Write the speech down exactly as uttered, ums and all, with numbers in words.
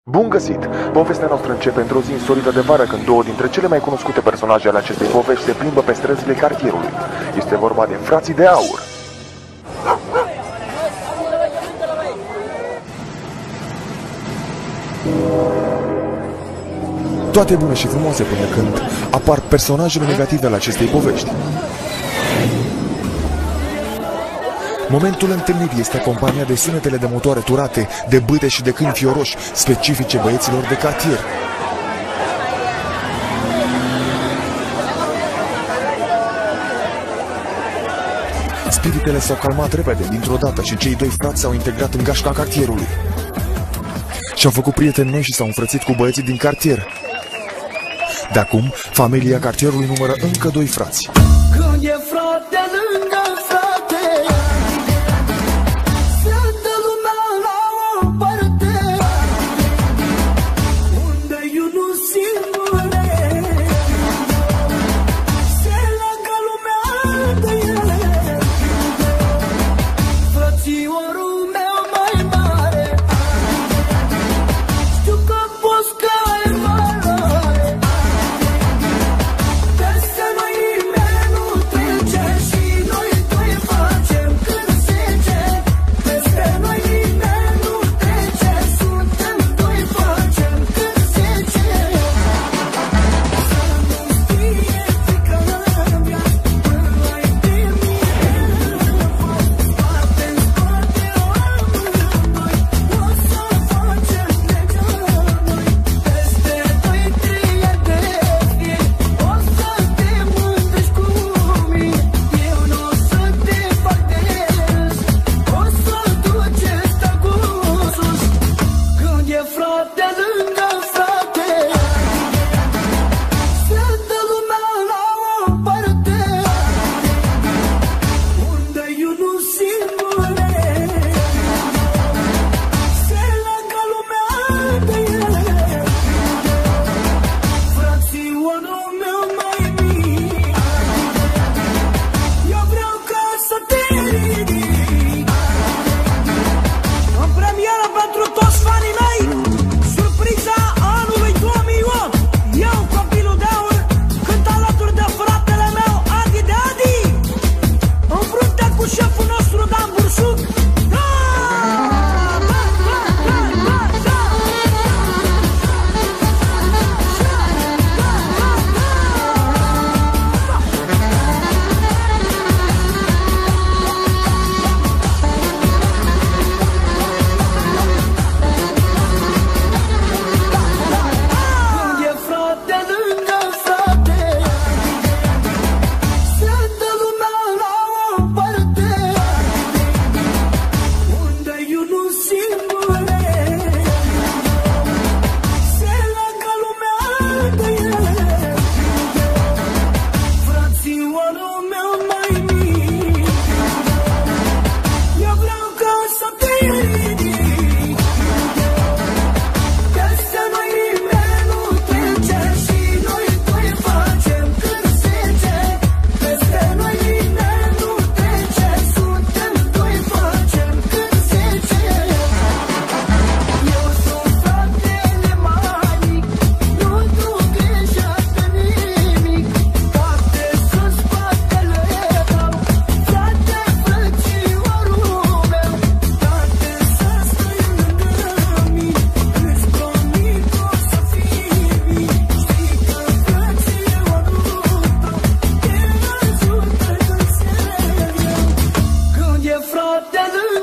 Bun găsit! Povestea noastră începe într-o zi insolită de vară, când două dintre cele mai cunoscute personaje ale acestei povești se plimbă pe străzile cartierului. Este vorba de frații de aur. Toate bune și frumoase până când apar personajele negative ale acestei povești. Momentul întâlnirii este acompaniat de sunetele de motoare turate, de bâte și de câini fioroși, specifice băieților de cartier. Spiritele s-au calmat repede dintr-o dată și cei doi frați s-au integrat în gașca cartierului. Și-au făcut prieteni noi și s-au înfrățit cu băieții din cartier. De acum, familia cartierului numără încă doi frați. Când e frate lângă frate, se dă lumea la o parte, unde eu nu singure, se leagă lumea de ele. Frățiorul meu mai mare, știu că poți că ai valoare, peste noi nimeni nu trece și noi doi facem când zice. Peste noi nimeni nu trece, suntem doi facem când zice. Să nu știe frică mea, până ai de mine, parte-n spate amândoi, o să facem legea noi. Peste doi trei de fie, o să te mândrești cu mine, eu n-o să te fac de râs, o să duce stagul sus. Când e frate lângă frate, se dă lumea la o parte, unde eu nu singure, se leagă lumea de ele. Frățiorul meu mai mic, eu vreau ca să te ridic. În premieră pentru toți fanii mei, surpriza anului două mii opt. Eu, copilul de aur, cânt alături de fratele meu Adi de Adi, în frunte cu șeful nostru Dan Bursuc. Da! Da, da, da, da, da! Când e frate lângă frate, se dă lumea la o parte, unde eu nu singure, se leagă lumea de ele. Frățiorul meu mai mic, eu vreau ca să te ridic. Peste noi nimeni nu trece și noi doi facem când zice. Peste noi nimeni nu trece, suntem doi facem când zice. Eu sunt fratele mai mic, nu duc grijă de nimic, toate sunt spatele tău, frate, frățiorul meu, toate să stai lângă mine, îți promit o să fii bine. Știi că frățiorul tău te ajută când se greu. Când e frate lângă